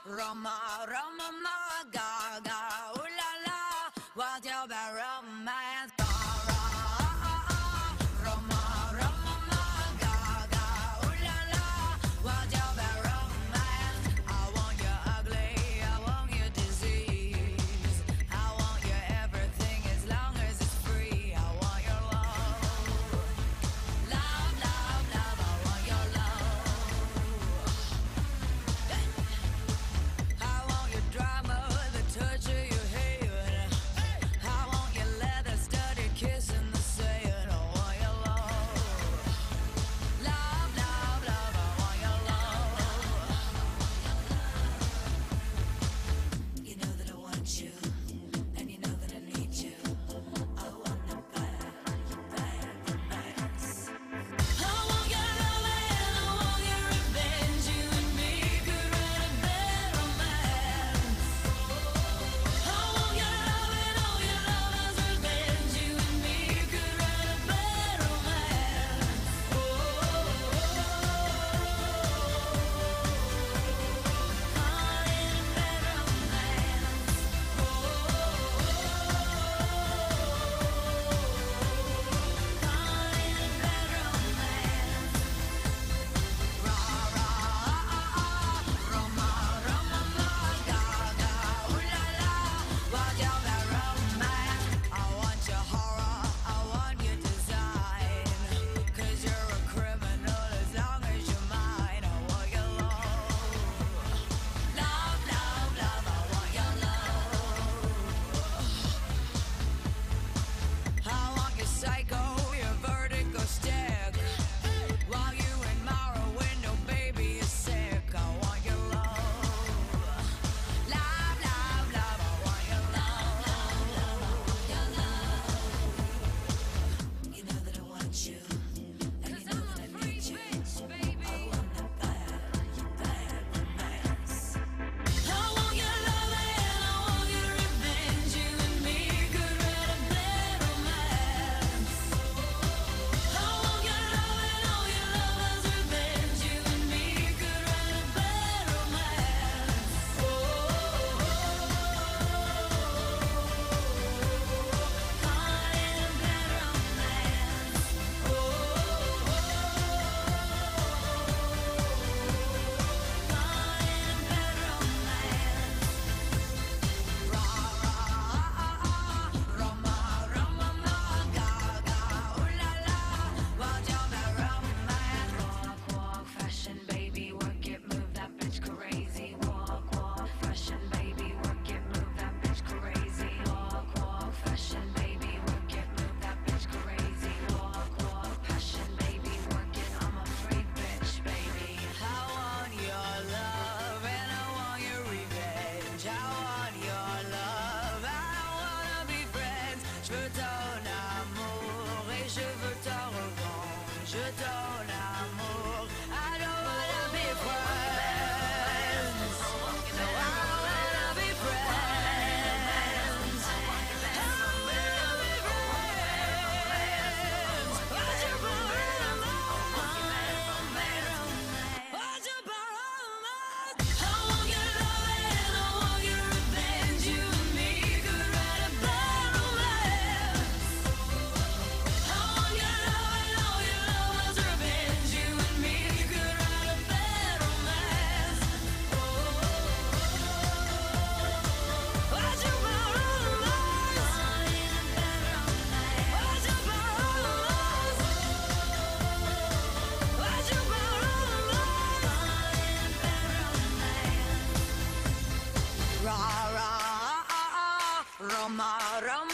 Roma, Roma, ma, ga, ga, ooh la la, what's your bad romance? Ga, ra, Roma, Roma, ma, ga, ga, ooh la la, what's your bad romance? I want you ugly, I want you disease, I want you everything as long as it's free. I want your love, love, love, love. I want your love. I want your drama, the touch of your hand. I want your leather studded kiss in the sand. I want your love, love, love, love. I want your love. You know that I want you, and you know that I need you. I want to bad, bad, bad. I want your love and I want your revenge. You and me could write a bad romance. I want your love and all your lovers' revenge. You and me could write a bad romance. Psycho, your vertigo stick. While you admire a window, baby, you're sick. I want your love, love, love, love. I want your love, love, love, your love. You know that I want you, and you know that I need you. I want that bad, bad romance. I want your love and I want your revenge. You and me could write a bad romance. I want your love and all your lovers' revenge. You and me could write a bad romance. Caught in a bad romance. Caught in a bad romance. Ra, ra, Roma, Roma, ma, ga, ga, ooh la la, what's your bad romance? Walk, walk, fashion, baby, work it, move that bitch crazy. Walk, walk, fashion, baby, work it, move that bitch crazy. Walk, walk, fashion, baby, work it, move that bitch crazy. Walk, walk, passion, baby, work it. I'm a free bitch, baby. I want your love and I want your revenge. I want your love, I wanna be friends. Je veux ton amour et je veux ta revanche. Ton amour, I don't wanna be friends. No, I wanna be friends. I wanna be friends. What's your problem? What's your problem? I want your love and I want your revenge. You and me could write a bad romance. I want your love and all your lovers' revenge. You and me could write a bad romance. What's your problem? What's your problem? What's your problem? Ra, ra, Roma, Roma.